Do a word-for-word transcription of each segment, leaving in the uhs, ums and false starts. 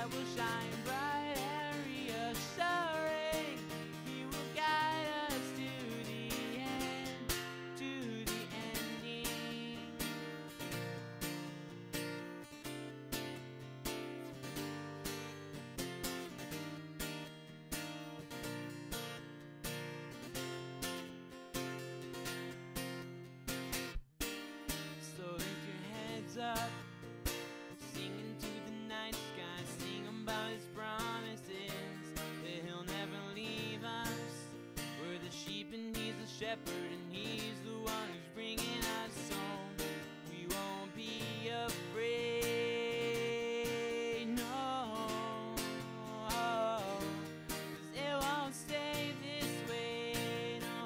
light will shine bright and reassuring. He will guide us to the end, to the ending. So lift your heads up, singing to the night sky, sing about His promises, that He'll never leave us. We're the sheep and He's the shepherd, and He's the one who's bringing us home. We won't be afraid, no, 'cause it won't stay this way, no.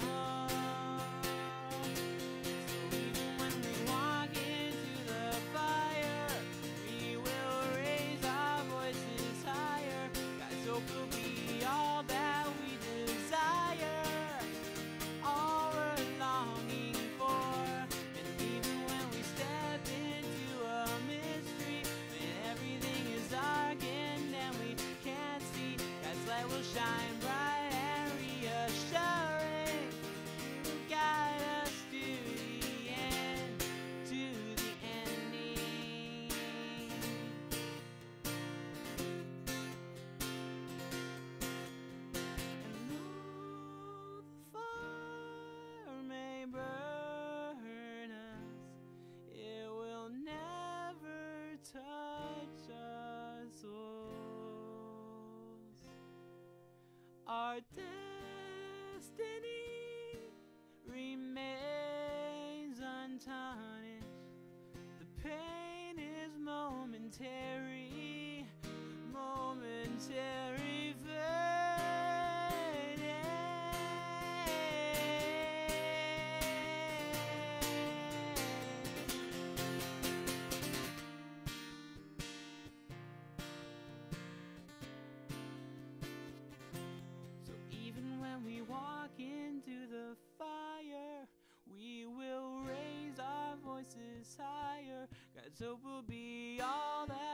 So even when we walk into the fire, we will raise our voices higher. God's hope will be all that we desire, all we're longing for. And even when we step into a mystery, when everything is dark and we can't see, God's light will shine bright and reassuring. He will guide us to the end, to the ending. And though the fire may burn us, it will never touch our souls. Our destiny remains untarnished. The pain is momentary, momentary fading. So even when we walk into the fire, we will raise our voices higher. God's hope will be all that